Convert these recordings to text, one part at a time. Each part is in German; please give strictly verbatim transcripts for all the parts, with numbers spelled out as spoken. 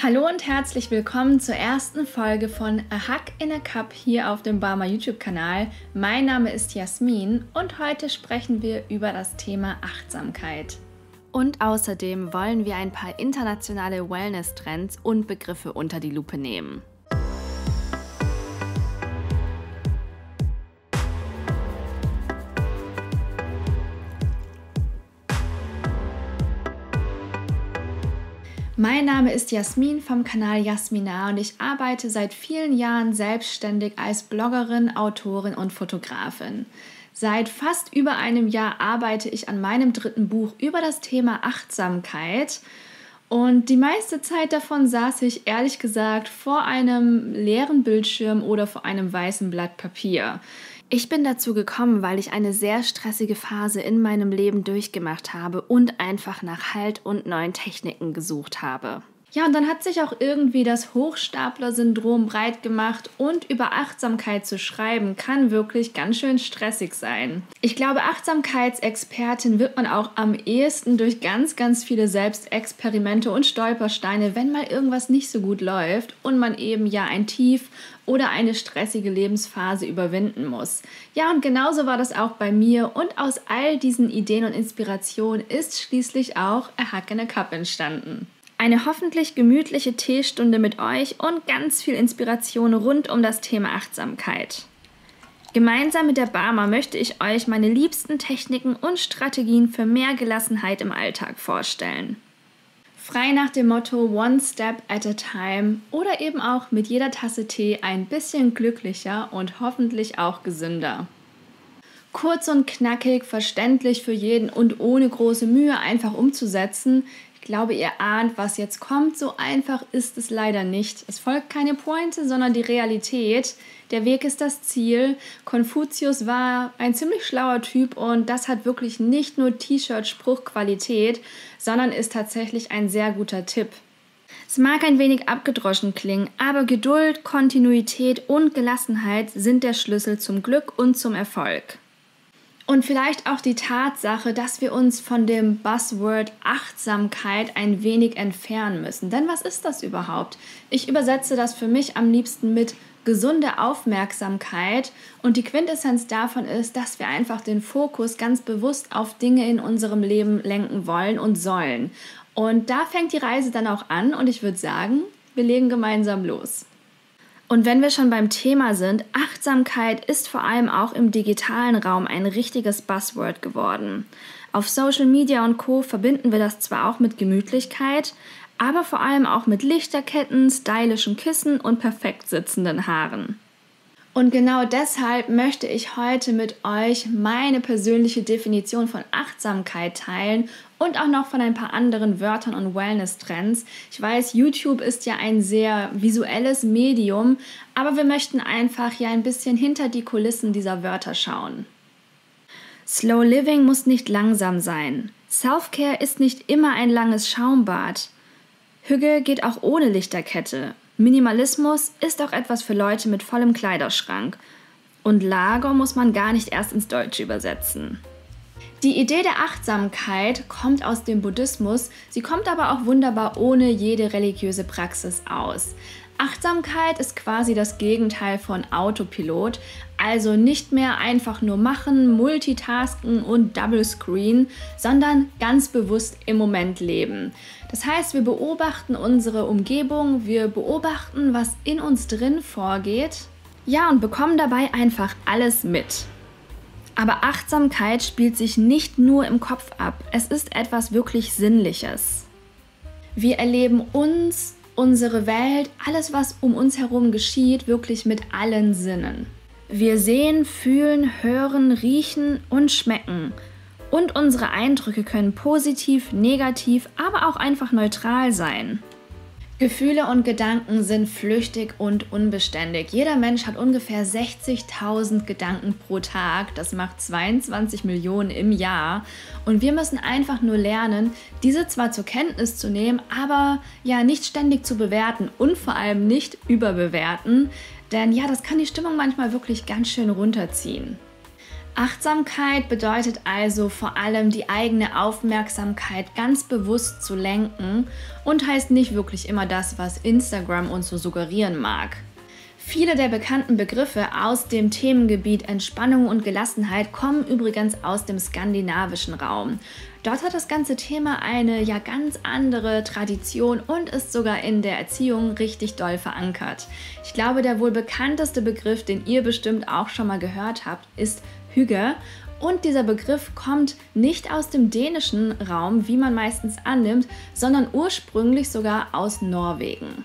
Hallo und herzlich willkommen zur ersten Folge von A Hug in a Cup hier auf dem Barmer YouTube-Kanal. Mein Name ist Jasmin und heute sprechen wir über das Thema Achtsamkeit. Und außerdem wollen wir ein paar internationale Wellness-Trends und Begriffe unter die Lupe nehmen. Mein Name ist Jasmin vom Kanal Jasmina und ich arbeite seit vielen Jahren selbstständig als Bloggerin, Autorin und Fotografin. Seit fast über einem Jahr arbeite ich an meinem dritten Buch über das Thema Achtsamkeit und die meiste Zeit davon saß ich ehrlich gesagt vor einem leeren Bildschirm oder vor einem weißen Blatt Papier. Ich bin dazu gekommen, weil ich eine sehr stressige Phase in meinem Leben durchgemacht habe und einfach nach Halt und neuen Techniken gesucht habe. Ja, und dann hat sich auch irgendwie das Hochstapler-Syndrom breit gemacht und über Achtsamkeit zu schreiben kann wirklich ganz schön stressig sein. Ich glaube, Achtsamkeitsexpertin wird man auch am ehesten durch ganz, ganz viele Selbstexperimente und Stolpersteine, wenn mal irgendwas nicht so gut läuft und man eben ja ein Tief oder eine stressige Lebensphase überwinden muss. Ja, und genauso war das auch bei mir und aus all diesen Ideen und Inspirationen ist schließlich auch A Hug in a Cup entstanden. Eine hoffentlich gemütliche Teestunde mit euch und ganz viel Inspiration rund um das Thema Achtsamkeit. Gemeinsam mit der Barmer möchte ich euch meine liebsten Techniken und Strategien für mehr Gelassenheit im Alltag vorstellen. Frei nach dem Motto One Step at a Time oder eben auch mit jeder Tasse Tee ein bisschen glücklicher und hoffentlich auch gesünder. Kurz und knackig, verständlich für jeden und ohne große Mühe einfach umzusetzen. Ich glaube, ihr ahnt, was jetzt kommt. So einfach ist es leider nicht. Es folgt keine Pointe, sondern die Realität. Der Weg ist das Ziel. Konfuzius war ein ziemlich schlauer Typ und das hat wirklich nicht nur T-Shirt-Spruchqualität, sondern ist tatsächlich ein sehr guter Tipp. Es mag ein wenig abgedroschen klingen, aber Geduld, Kontinuität und Gelassenheit sind der Schlüssel zum Glück und zum Erfolg. Und vielleicht auch die Tatsache, dass wir uns von dem Buzzword Achtsamkeit ein wenig entfernen müssen. Denn was ist das überhaupt? Ich übersetze das für mich am liebsten mit gesunde Aufmerksamkeit. Und die Quintessenz davon ist, dass wir einfach den Fokus ganz bewusst auf Dinge in unserem Leben lenken wollen und sollen. Und da fängt die Reise dann auch an und ich würde sagen, wir legen gemeinsam los. Und wenn wir schon beim Thema sind, Achtsamkeit ist vor allem auch im digitalen Raum ein richtiges Buzzword geworden. Auf Social Media und Co. verbinden wir das zwar auch mit Gemütlichkeit, aber vor allem auch mit Lichterketten, stylischen Kissen und perfekt sitzenden Haaren. Und genau deshalb möchte ich heute mit euch meine persönliche Definition von Achtsamkeit teilen und auch noch von ein paar anderen Wörtern und Wellness-Trends. Ich weiß, YouTube ist ja ein sehr visuelles Medium, aber wir möchten einfach ja ein bisschen hinter die Kulissen dieser Wörter schauen. Slow Living muss nicht langsam sein. Self-Care ist nicht immer ein langes Schaumbad. Hüge geht auch ohne Lichterkette. Minimalismus ist auch etwas für Leute mit vollem Kleiderschrank. Und Lager muss man gar nicht erst ins Deutsche übersetzen. Die Idee der Achtsamkeit kommt aus dem Buddhismus, sie kommt aber auch wunderbar ohne jede religiöse Praxis aus. Achtsamkeit ist quasi das Gegenteil von Autopilot, also nicht mehr einfach nur machen, multitasken und Double Screen, sondern ganz bewusst im Moment leben. Das heißt, wir beobachten unsere Umgebung, wir beobachten, was in uns drin vorgeht, ja, und bekommen dabei einfach alles mit. Aber Achtsamkeit spielt sich nicht nur im Kopf ab, es ist etwas wirklich Sinnliches. Wir erleben uns, unsere Welt, alles, was um uns herum geschieht, wirklich mit allen Sinnen. Wir sehen, fühlen, hören, riechen und schmecken. Und unsere Eindrücke können positiv, negativ, aber auch einfach neutral sein. Gefühle und Gedanken sind flüchtig und unbeständig. Jeder Mensch hat ungefähr sechzigtausend Gedanken pro Tag. Das macht zweiundzwanzig Millionen im Jahr. Und wir müssen einfach nur lernen, diese zwar zur Kenntnis zu nehmen, aber ja nicht ständig zu bewerten und vor allem nicht überbewerten. Denn ja, das kann die Stimmung manchmal wirklich ganz schön runterziehen. Achtsamkeit bedeutet also vor allem, die eigene Aufmerksamkeit ganz bewusst zu lenken und heißt nicht wirklich immer das, was Instagram uns so suggerieren mag. Viele der bekannten Begriffe aus dem Themengebiet Entspannung und Gelassenheit kommen übrigens aus dem skandinavischen Raum. Dort hat das ganze Thema eine ja ganz andere Tradition und ist sogar in der Erziehung richtig doll verankert. Ich glaube, der wohl bekannteste Begriff, den ihr bestimmt auch schon mal gehört habt, ist Hygge. Und dieser Begriff kommt nicht aus dem dänischen Raum, wie man meistens annimmt, sondern ursprünglich sogar aus Norwegen.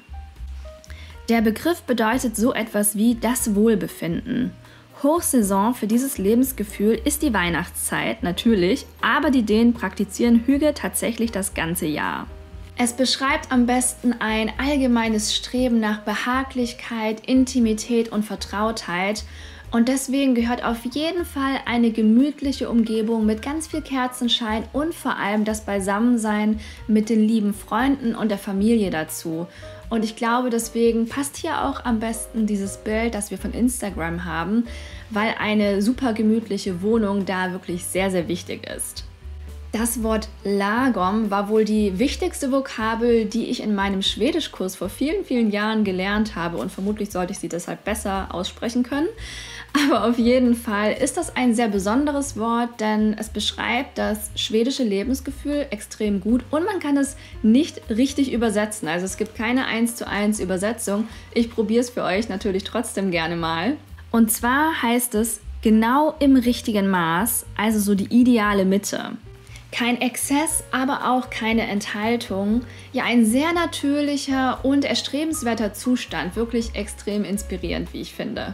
Der Begriff bedeutet so etwas wie das Wohlbefinden. Hochsaison für dieses Lebensgefühl ist die Weihnachtszeit, natürlich, aber die Dänen praktizieren Hygge tatsächlich das ganze Jahr. Es beschreibt am besten ein allgemeines Streben nach Behaglichkeit, Intimität und Vertrautheit. Und deswegen gehört auf jeden Fall eine gemütliche Umgebung mit ganz viel Kerzenschein und vor allem das Beisammensein mit den lieben Freunden und der Familie dazu. Und ich glaube, deswegen passt hier auch am besten dieses Bild, das wir von Instagram haben, weil eine super gemütliche Wohnung da wirklich sehr, sehr wichtig ist. Das Wort lagom war wohl die wichtigste Vokabel, die ich in meinem Schwedischkurs vor vielen, vielen Jahren gelernt habe und vermutlich sollte ich sie deshalb besser aussprechen können. Aber auf jeden Fall ist das ein sehr besonderes Wort, denn es beschreibt das schwedische Lebensgefühl extrem gut und man kann es nicht richtig übersetzen. Also es gibt keine eins zu eins Übersetzung. Ich probiere es für euch natürlich trotzdem gerne mal. Und zwar heißt es genau im richtigen Maß, also so die ideale Mitte. Kein Exzess, aber auch keine Enthaltung. Ja, ein sehr natürlicher und erstrebenswerter Zustand. Wirklich extrem inspirierend, wie ich finde.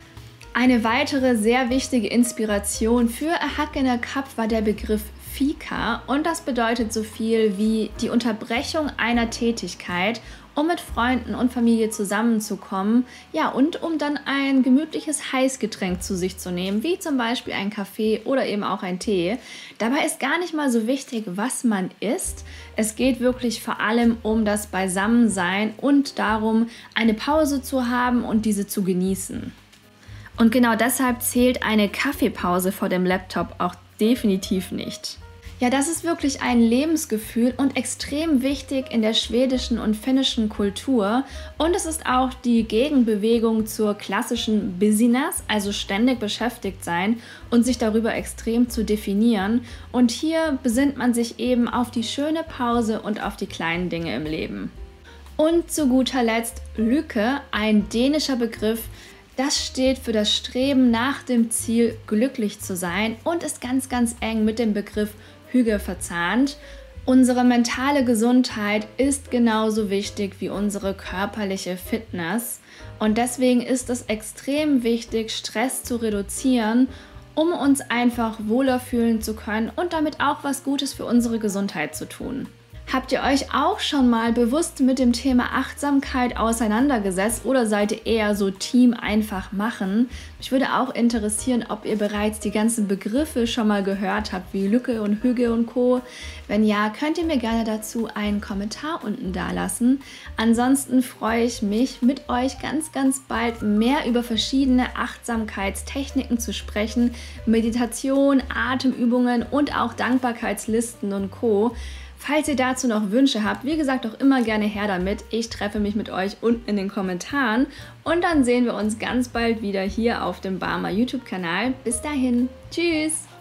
Eine weitere sehr wichtige Inspiration für A Hack in a Cup war der Begriff Fika und das bedeutet so viel wie die Unterbrechung einer Tätigkeit, um mit Freunden und Familie zusammenzukommen, ja, und um dann ein gemütliches Heißgetränk zu sich zu nehmen, wie zum Beispiel ein Kaffee oder eben auch ein Tee. Dabei ist gar nicht mal so wichtig, was man isst. Es geht wirklich vor allem um das Beisammensein und darum, eine Pause zu haben und diese zu genießen. Und genau deshalb zählt eine Kaffeepause vor dem Laptop auch definitiv nicht. Ja, das ist wirklich ein Lebensgefühl und extrem wichtig in der schwedischen und finnischen Kultur. Und es ist auch die Gegenbewegung zur klassischen Busyness, also ständig beschäftigt sein und sich darüber extrem zu definieren. Und hier besinnt man sich eben auf die schöne Pause und auf die kleinen Dinge im Leben. Und zu guter Letzt Lykke, ein dänischer Begriff. Das steht für das Streben nach dem Ziel, glücklich zu sein und ist ganz, ganz eng mit dem Begriff Hygge verzahnt. Unsere mentale Gesundheit ist genauso wichtig wie unsere körperliche Fitness und deswegen ist es extrem wichtig, Stress zu reduzieren, um uns einfach wohler fühlen zu können und damit auch was Gutes für unsere Gesundheit zu tun. Habt ihr euch auch schon mal bewusst mit dem Thema Achtsamkeit auseinandergesetzt oder seid ihr eher so Team einfach machen? Mich würde auch interessieren, ob ihr bereits die ganzen Begriffe schon mal gehört habt, wie Lykke und Hygge und Co. Wenn ja, könnt ihr mir gerne dazu einen Kommentar unten dalassen. Ansonsten freue ich mich, mit euch ganz, ganz bald mehr über verschiedene Achtsamkeitstechniken zu sprechen, Meditation, Atemübungen und auch Dankbarkeitslisten und Co. Falls ihr dazu noch Wünsche habt, wie gesagt, auch immer gerne her damit. Ich treffe mich mit euch unten in den Kommentaren und dann sehen wir uns ganz bald wieder hier auf dem Barmer YouTube-Kanal. Bis dahin, tschüss!